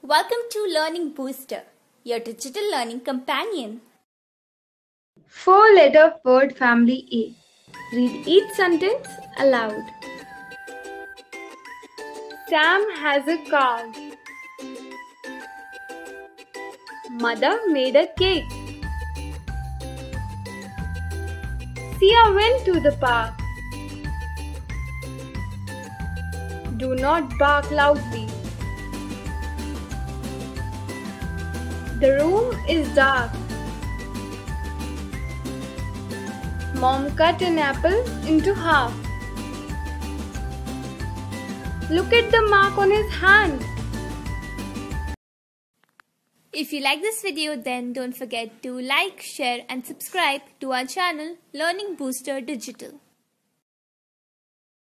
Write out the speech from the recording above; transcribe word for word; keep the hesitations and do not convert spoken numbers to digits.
Welcome to Learning Booster, your digital learning companion. Four-letter word family A. Read each sentence aloud. Sam has a car. Mother made a cake. Sia went to the park. Do not bark loudly. The room is dark. Mom cut an apple into half. Look at the mark on his hand. If you like this video, then don't forget to like, share and subscribe to our channel Learning Booster Digital.